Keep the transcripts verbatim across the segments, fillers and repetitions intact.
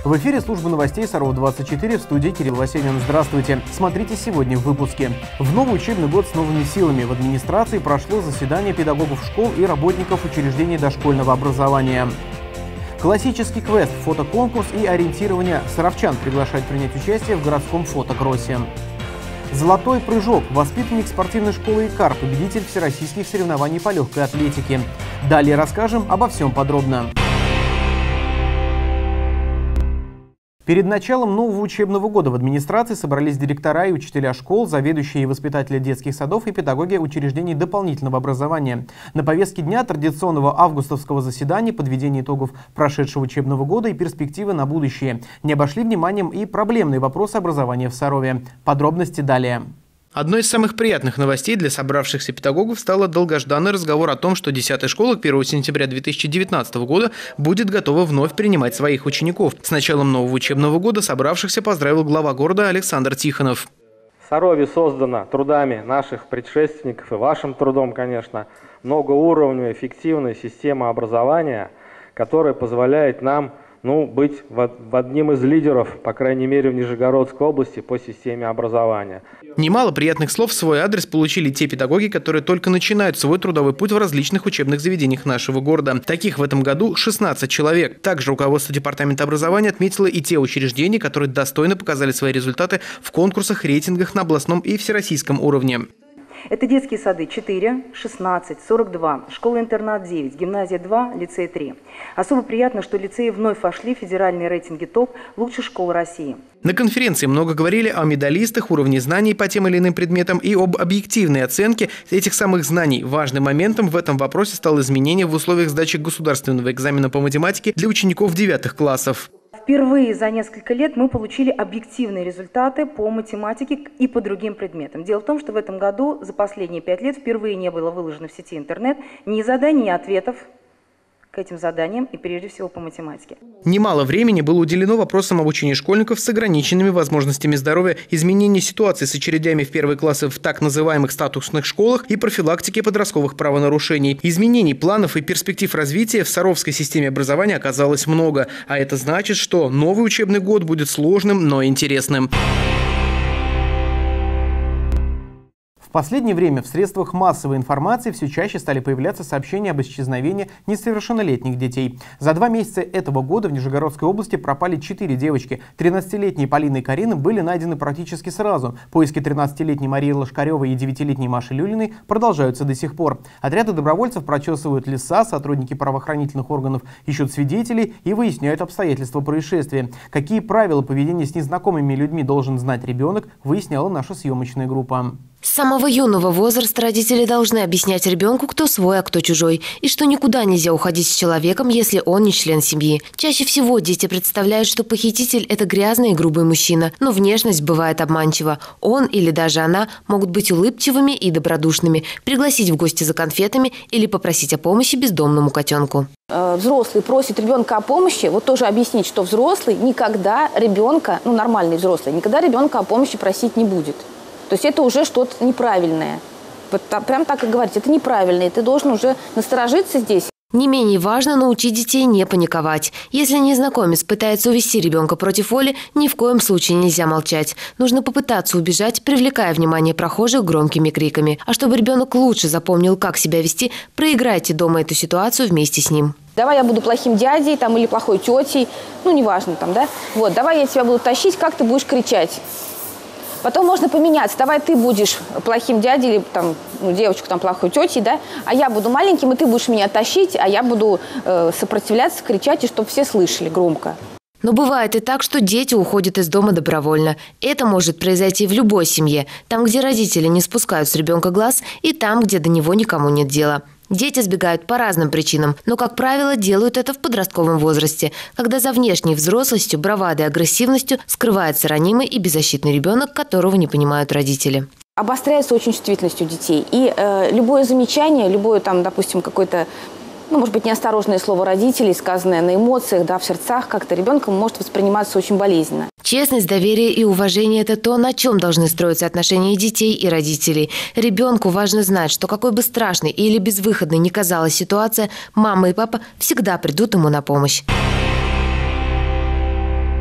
В эфире службы новостей Сарова двадцать четыре, в студии Кирилл Васенин. Здравствуйте. Смотрите сегодня в выпуске. В новый учебный год с новыми силами в администрации прошло заседание педагогов школ и работников учреждений дошкольного образования. Классический квест, фотоконкурс и ориентирование саровчан приглашают принять участие в городском фотокроссе. Золотой прыжок. Воспитанник спортивной школы ИКАР, победитель всероссийских соревнований по легкой атлетике. Далее расскажем обо всем подробно. Перед началом нового учебного года в администрации собрались директора и учителя школ, заведующие и воспитатели детских садов и педагоги учреждений дополнительного образования. На повестке дня традиционного августовского заседания подведение итогов прошедшего учебного года и перспективы на будущее. Не обошли вниманием и проблемные вопросы образования в Сарове. Подробности далее. Одной из самых приятных новостей для собравшихся педагогов стал долгожданный разговор о том, что десятая школа к первому сентября две тысячи девятнадцатого года будет готова вновь принимать своих учеников. С началом нового учебного года собравшихся поздравил глава города Александр Тихонов. В Сарове создано трудами наших предшественников и вашим трудом, конечно, многоуровневая эффективная система образования, которая позволяет нам ну, быть в, в одним из лидеров, по крайней мере, в Нижегородской области по системе образования. Немало приятных слов в свой адрес получили те педагоги, которые только начинают свой трудовой путь в различных учебных заведениях нашего города. Таких в этом году шестнадцать человек. Также руководство департамента образования отметило и те учреждения, которые достойно показали свои результаты в конкурсах, рейтингах на областном и всероссийском уровне. Это детские сады четыре, шестнадцать, сорок два, школа-интернат девять, гимназия два, лицей три. Особо приятно, что лицеи вновь вошли в федеральные рейтинги топ лучших школ России. На конференции много говорили о медалистах, уровне знаний по тем или иным предметам и об объективной оценке этих самых знаний. Важным моментом в этом вопросе стало изменение в условиях сдачи государственного экзамена по математике для учеников девятых классов. Впервые за несколько лет мы получили объективные результаты по математике и по другим предметам. Дело в том, что в этом году за последние пять лет впервые не было выложено в сети интернет ни заданий, ни ответов к этим заданиям и прежде всего по математике. Немало времени было уделено вопросам обучения школьников с ограниченными возможностями здоровья, изменения ситуации с очередями в первые классы в так называемых статусных школах и профилактике подростковых правонарушений. Изменений, планов и перспектив развития в саровской системе образования оказалось много, а это значит, что новый учебный год будет сложным, но интересным. В последнее время в средствах массовой информации все чаще стали появляться сообщения об исчезновении несовершеннолетних детей. За два месяца этого года в Нижегородской области пропали четыре девочки. тринадцатилетние Полина и Карина были найдены практически сразу. Поиски тринадцатилетней Марии Лошкаревой и девятилетней Маши Люлиной продолжаются до сих пор. Отряды добровольцев прочесывают леса, сотрудники правоохранительных органов ищут свидетелей и выясняют обстоятельства происшествия. Какие правила поведения с незнакомыми людьми должен знать ребенок, выясняла наша съемочная группа. С самого юного возраста родители должны объяснять ребенку, кто свой, а кто чужой, и что никуда нельзя уходить с человеком, если он не член семьи. Чаще всего дети представляют, что похититель – это грязный и грубый мужчина, но внешность бывает обманчива. Он или даже она могут быть улыбчивыми и добродушными, пригласить в гости за конфетами или попросить о помощи бездомному котенку. Взрослый просит ребенка о помощи, вот тоже объяснить, что взрослый никогда ребенка, ну нормальный взрослый, никогда ребенка о помощи просить не будет. То есть это уже что-то неправильное. Вот прям так и говорить, это неправильно, и ты должен уже насторожиться здесь. Не менее важно научить детей не паниковать. Если незнакомец пытается увести ребенка против воли, ни в коем случае нельзя молчать. Нужно попытаться убежать, привлекая внимание прохожих громкими криками. А чтобы ребенок лучше запомнил, как себя вести, проиграйте дома эту ситуацию вместе с ним. Давай я буду плохим дядей там, или плохой тетей, ну неважно там, да? Вот, давай я тебя буду тащить, как ты будешь кричать. Потом можно поменяться. Давай ты будешь плохим дядей или там, ну, девочку там плохой тетей, да? А я буду маленьким, и ты будешь меня тащить, а я буду э, сопротивляться, кричать, и чтобы все слышали громко. Но бывает и так, что дети уходят из дома добровольно. Это может произойти в любой семье. Там, где родители не спускают с ребенка глаз, и там, где до него никому нет дела. Дети сбегают по разным причинам, но, как правило, делают это в подростковом возрасте, когда за внешней взрослостью, бравадой и агрессивностью скрывается ранимый и беззащитный ребенок, которого не понимают родители. Обостряется очень чувствительность у детей. И э, любое замечание, любое, там, допустим, какое-то, ну, может быть, неосторожное слово родителей, сказанное на эмоциях, да, в сердцах, как-то ребенком может восприниматься очень болезненно. Честность, доверие и уважение – это то, на чем должны строиться отношения детей и родителей. Ребенку важно знать, что какой бы страшной или безвыходной ни казалась ситуация, мама и папа всегда придут ему на помощь.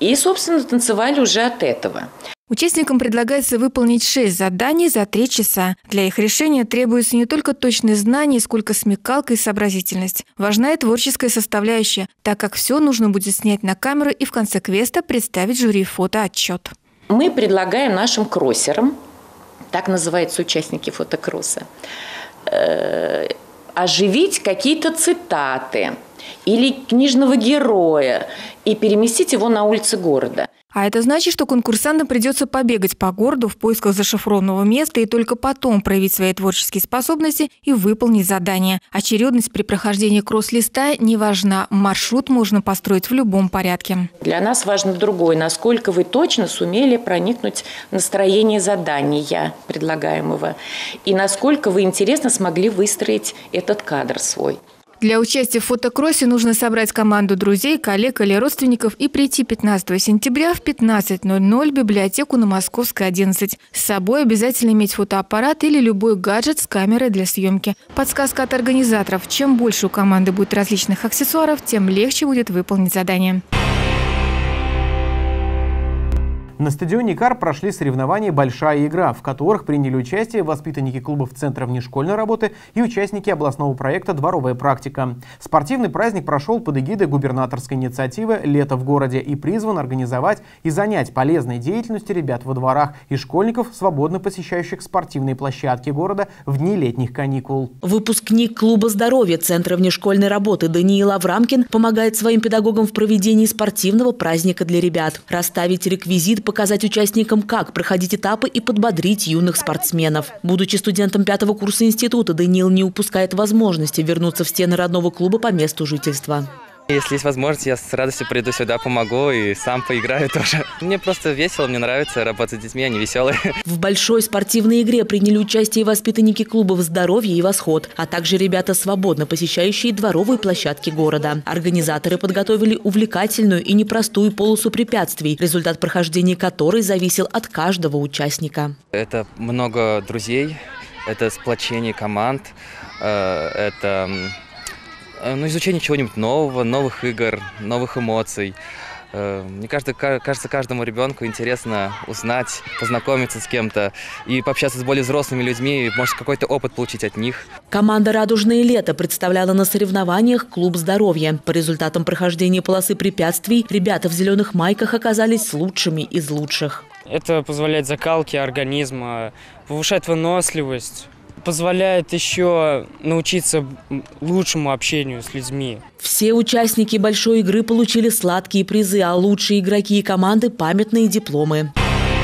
И, собственно, танцевали уже от этого. Участникам предлагается выполнить шесть заданий за три часа. Для их решения требуется не только точные знания, сколько смекалка и сообразительность. Важна и творческая составляющая, так как все нужно будет снять на камеру и в конце квеста представить жюри фотоотчет. Мы предлагаем нашим кроссерам, так называются участники фотокросса, э, оживить какие-то цитаты или книжного героя и переместить его на улицы города. А это значит, что конкурсантам придется побегать по городу в поисках зашифрованного места и только потом проявить свои творческие способности и выполнить задание. Очередность при прохождении кросс-листа не важна. Маршрут можно построить в любом порядке. Для нас важно другое. Насколько вы точно сумели проникнуть в настроение задания предлагаемого. И насколько вы интересно смогли выстроить этот кадр свой. Для участия в фотокроссе нужно собрать команду друзей, коллег или родственников и прийти пятнадцатого сентября в пятнадцать ноль ноль в библиотеку на Московской, одиннадцать. С собой обязательно иметь фотоаппарат или любой гаджет с камерой для съемки. Подсказка от организаторов. Чем больше у команды будет различных аксессуаров, тем легче будет выполнить задание. На стадионе ИКАР прошли соревнования «Большая игра», в которых приняли участие воспитанники клубов Центра внешкольной работы и участники областного проекта «Дворовая практика». Спортивный праздник прошел под эгидой губернаторской инициативы «Лето в городе» и призван организовать и занять полезной деятельностью ребят во дворах и школьников, свободно посещающих спортивные площадки города в дни летних каникул. Выпускник клуба здоровья Центра внешкольной работы Даниил Аврамкин помогает своим педагогам в проведении спортивного праздника для ребят. Расставить реквизит, показать участникам, как проходить этапы и подбодрить юных спортсменов. Будучи студентом пятого курса института, Даниил не упускает возможности вернуться в стены родного клуба по месту жительства. Если есть возможность, я с радостью приду сюда, помогу и сам поиграю тоже. Мне просто весело, мне нравится работать с детьми, они веселые. В большой спортивной игре приняли участие воспитанники клубов «Здоровье» и «Восход», а также ребята, свободно посещающие дворовые площадки города. Организаторы подготовили увлекательную и непростую полосу препятствий, результат прохождения которой зависел от каждого участника. Это много друзей, это сплочение команд, это... Ну, изучение чего-нибудь нового, новых игр, новых эмоций. Мне кажется, кажется, каждому ребенку интересно узнать, познакомиться с кем-то и пообщаться с более взрослыми людьми, может, какой-то опыт получить от них. Команда «Радужное лето» представляла на соревнованиях клуб здоровья. По результатам прохождения полосы препятствий ребята в зеленых майках оказались лучшими из лучших. Это позволяет закалке организма, повышать выносливость. Позволяет еще научиться лучшему общению с людьми. Все участники большой игры получили сладкие призы, а лучшие игроки и команды – памятные дипломы.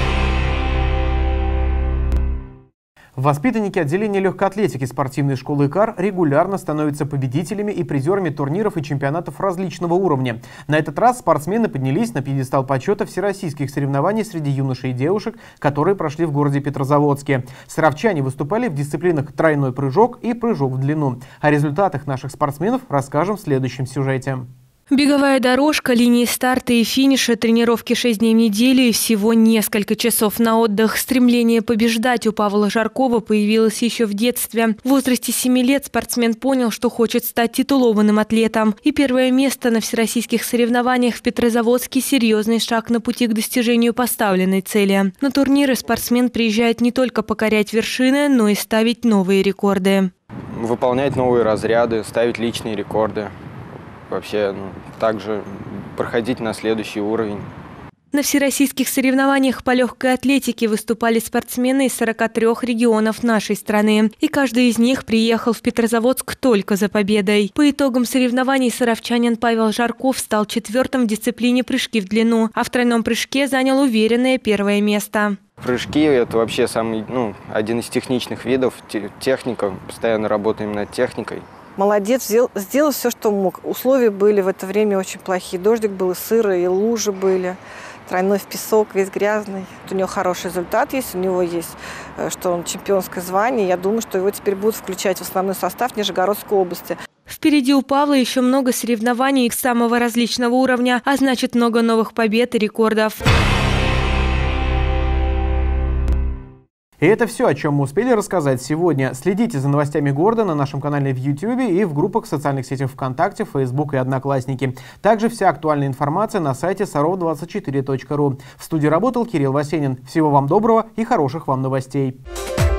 Воспитанники отделения легкоатлетики спортивной школы ИКАР регулярно становятся победителями и призерами турниров и чемпионатов различного уровня. На этот раз спортсмены поднялись на пьедестал почета всероссийских соревнований среди юношей и девушек, которые прошли в городе Петрозаводске. Саровчане выступали в дисциплинах тройной прыжок и прыжок в длину. О результатах наших спортсменов расскажем в следующем сюжете. Беговая дорожка, линии старта и финиша, тренировки шесть дней в неделю и всего несколько часов на отдых. Стремление побеждать у Павла Жаркова появилось еще в детстве. В возрасте семи лет спортсмен понял, что хочет стать титулованным атлетом. И первое место на всероссийских соревнованиях в Петрозаводске – серьезный шаг на пути к достижению поставленной цели. На турниры спортсмен приезжает не только покорять вершины, но и ставить новые рекорды. Выполнять новые разряды, ставить личные рекорды. Вообще, ну, также проходить на следующий уровень. На всероссийских соревнованиях по легкой атлетике выступали спортсмены из сорока трёх регионов нашей страны. И каждый из них приехал в Петрозаводск только за победой. По итогам соревнований саровчанин Павел Жарков стал четвертым в дисциплине прыжки в длину, а в тройном прыжке занял уверенное первое место. Прыжки – это вообще самый, ну, один из техничных видов. Техника, постоянно работаем над техникой. Молодец, сделал, сделал все, что мог. Условия были в это время очень плохие. Дождик был, и сыро, и лужи были. Тройной в песок, весь грязный. У него хороший результат есть, у него есть, что он чемпионское звание. Я думаю, что его теперь будут включать в основной состав Нижегородской области. Впереди у Павла еще много соревнований самого различного уровня, а значит много новых побед и рекордов. И это все, о чем мы успели рассказать сегодня. Следите за новостями города на нашем канале в Ютьюбе и в группах в социальных сетях ВКонтакте, Фейсбук и Одноклассники. Также вся актуальная информация на сайте саров двадцать четыре точка ру. В студии работал Кирилл Васенин. Всего вам доброго и хороших вам новостей.